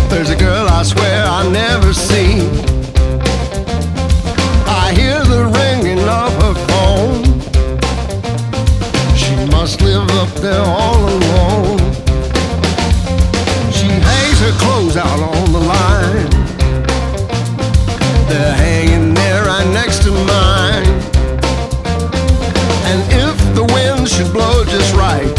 There's a girl I swear I never seen. I hear the ringing of her phone. She must live up there all alone. She hangs her clothes out on the line. They're hanging there right next to mine. And if the wind should blow just right,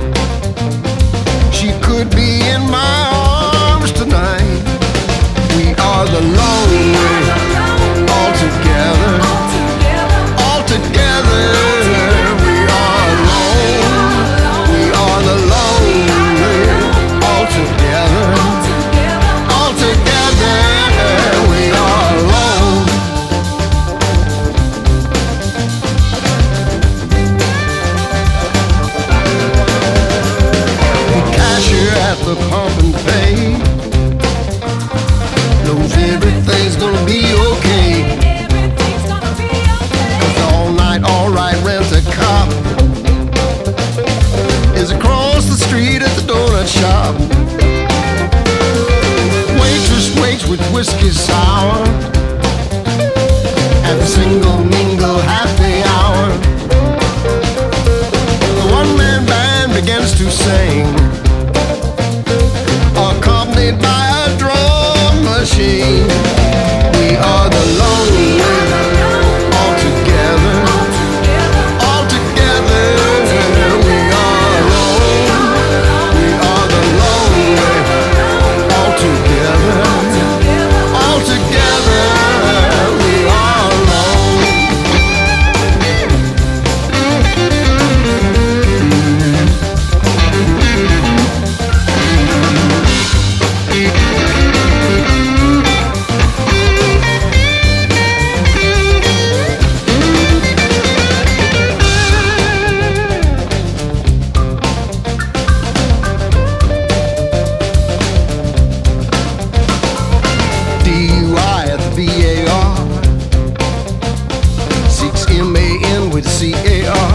she could be in my arms tonight. We are the lonely, all together, all together. We are alone. We are the lonely, all together, all together. We are alone. The cashier at the pump and pay knows everything's gonna be okay. 'Cause all night, alright, rent a cop is across the street at the donut shop. Waitress waits with whiskey sour at the single mingle happy hour. The one-man band begins to sing, accompanied by a drum machine. We are the lonely, all together, all together. We are alone. We are the lonely, all together, all together. We are alone. DUI at the VAR, 6 MAN with CAR,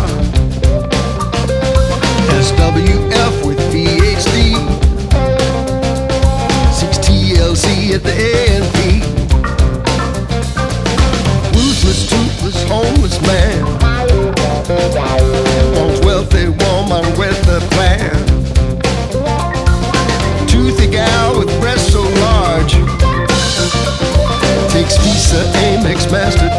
SWF with VHD, 6 TLC at the ANP. Ruthless, toothless, homeless man wants wealthy woman with a plan. Toothy gal with breasts so large takes Visa, Amex, Master